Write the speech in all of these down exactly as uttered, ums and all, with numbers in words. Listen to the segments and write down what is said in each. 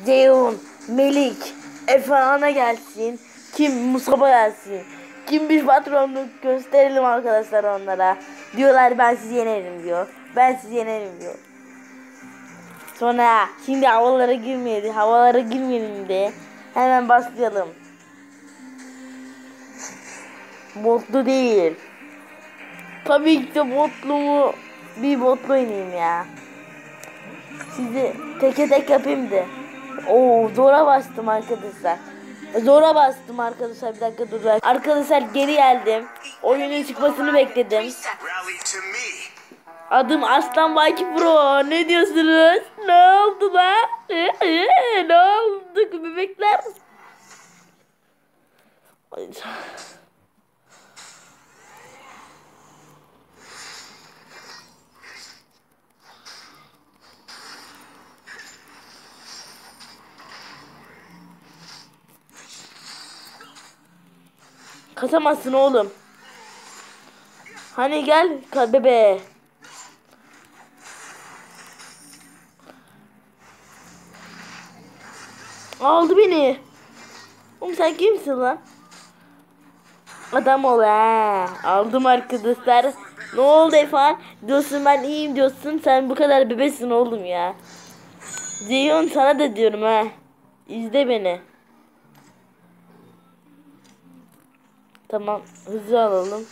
Ceyhun, Melik, Efe Ana gelsin. Kim? Mustafa gelsin. Kim bir patronluk gösterelim arkadaşlar onlara. Diyorlar ben sizi yenerim diyor. Ben sizi yenerim diyor. Sonra şimdi havalara girmeyelim. Havalara girmeyelim de hemen başlayalım. Botlu değil. Tabii ki de botlu mu? Bir botlu ineyim ya. Sizi teke tek yapayım da. Oo, zora bastım arkadaşlar. Zora bastım arkadaşlar, bir dakika dur. Arkadaşlar geri geldim. Oyunun çıkmasını bekledim. Adım Aslan Baki Pro. Ne diyorsunuz? Ne oldu lan? Ne oldu bebekler? Kasamazsın oğlum. Hani gel bebe. Aldı beni. Oğlum sen kimsin lan? Adam ol ha. Aldım arkadaşlar. Ne oldu efendim? Diyorsun ben iyiyim diyorsun. Sen bu kadar bebesin oğlum ya. Ceyhun sana da diyorum ha. İzle beni. Tamam, hızlı alalım.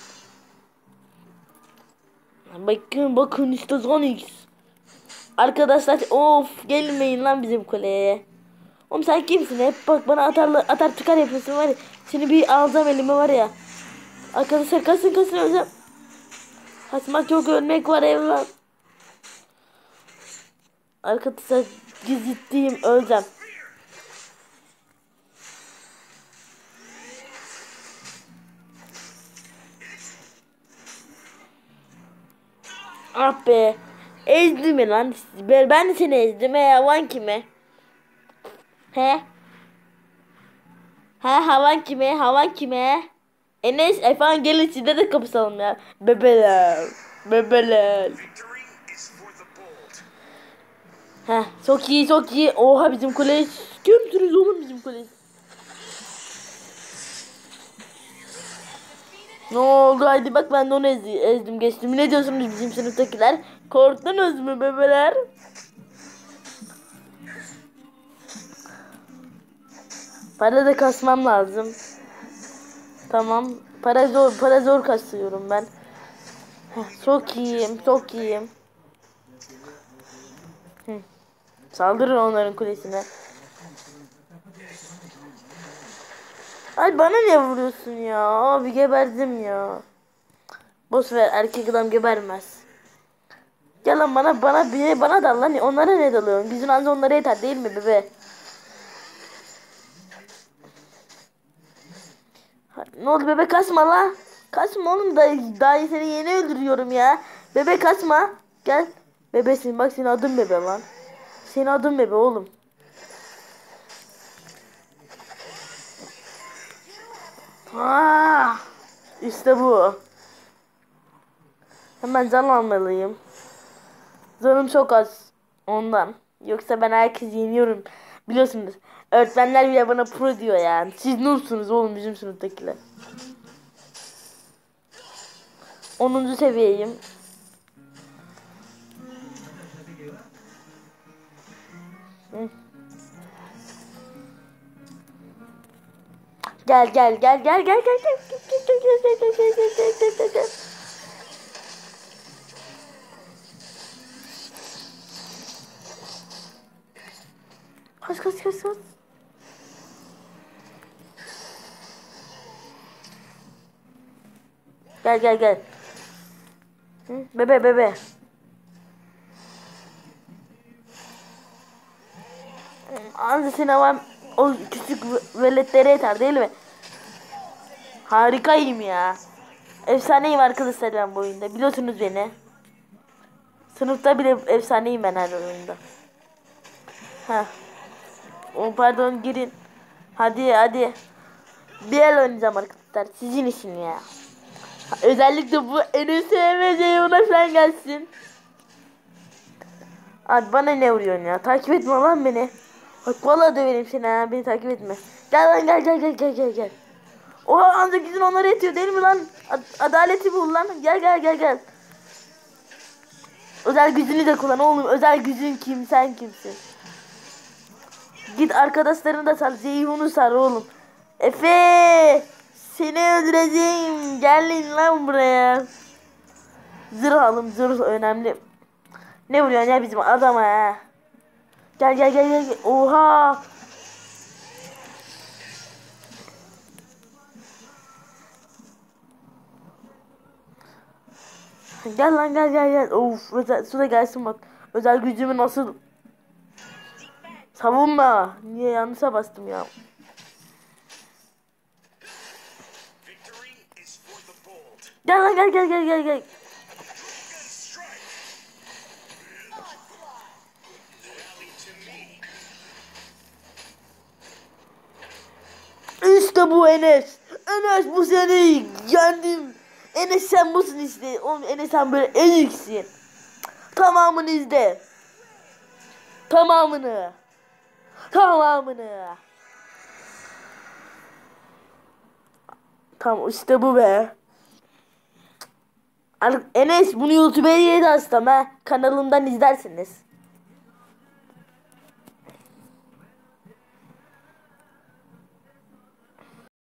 Bakın bakın işte Zonix. Arkadaşlar of gelmeyin lan bizim kuleye. Oğlum sen kimsin? Hep bak bana atarlı atar çıkar yapıyorsun var ya. Seni bir alacağım elime var ya. Arkadaşlar kasın kasın öleceğim. Kaçmak yok, ölmek var evlat. Arkadaşlar ciddiyim, öleceğim. Ah be. Ezdi mi lan? Ben, ben de seni ezdim. He havan kime? He? He havan kime? Havan kime? Enes efendim gelin size de kapışalım ya. Bebeler. Bebeler. Heh çok iyi çok iyi. Oha bizim kuleyi gömdünüz oğlum bizim kuleyi. Ne oldu? Haydi bak ben de onu ezdi, ezdim geçtim. Ne diyorsunuz bizim sınıftakiler? Korktunuz mu bebeler? Para da kasmam lazım. Tamam. Para zor, para zor kasıyorum ben. Heh, çok iyiyim, çok iyiyim. Hı. Saldırın onların kulesine. Ay bana ne vuruyorsun ya? Abi geberdim ya. Boş ver, erkek adam gebermez. Gel lan bana bana bir bana dal lan. Onlara ne dalıyorsun? Gücün anca onlara yeter değil mi bebe? Ne oldu bebe, kaçma la. Kaçma oğlum, da daha seni yeni öldürüyorum ya. Bebe kaçma. Gel. Bebesin bak, senin adın bebe lan. Senin adın bebe oğlum. Ah, işte bu. Hemen can almalıyım. Canım çok az ondan. Yoksa ben herkesi yeniyorum. Biliyorsunuz. Öğretmenler bile bana pro diyor yani. Siz nursunuz oğlum bizim sınıftakiler. onuncu seviyeyim. Hı. Gel gel gel gel gel gel gel gel gel gel gel gel gel gel gel gel gel. Kaç kaç kaç kaç. Gel gel gel. Hı? Bebe bebe. Anca sinema o küçük veletlere yeter değil mi? Harikayım ya. Efsaneyim arkadaşlar ben bu oyunda. Biliyorsunuz beni. Sınıfta bile efsaneyim ben her oyunda. Ha. O pardon girin. Hadi hadi. Bir el oynayacağım arkadaşlar. Sizin için ya. Özellikle bu en sevmeyeceği ona falan gelsin. Abi bana ne vuruyorsun ya? Takip etme lan beni. Bak vallahi döverim seni ha. Beni takip etme. Gel lan gel gel gel gel gel gel. Oha ancak gücün onları yetiyor değil mi lan? Ad adaleti bul lan. Gel gel gel gel. Özel gücünü de kullan oğlum. Özel gücün kim, sen kimsin? Git arkadaşlarını da sar. Zeyhun'u sar oğlum. Efe! Seni öldüreceğim. Gelin lan buraya. Zırh alım, zırh önemli. Ne vuruyorsun ya bizim adama ha? Gel gel gel gel. Oha! Gel lan gel gel gel. Of, özel, su da gelsin bak. Özel gücümü nasıl savunma. Niye yanlışa bastım ya? Gel lan gel gel gel gel gel. İşte bu Enes. Enes bu seni yendim. Enes sen busun işte. Oğlum Enes sen böyle eziksin. Tamamını izle. Tamamını. Tamamını. Tamam işte bu be. Enes bunu YouTube'a yayın açtım ha. Kanalımdan izlersiniz.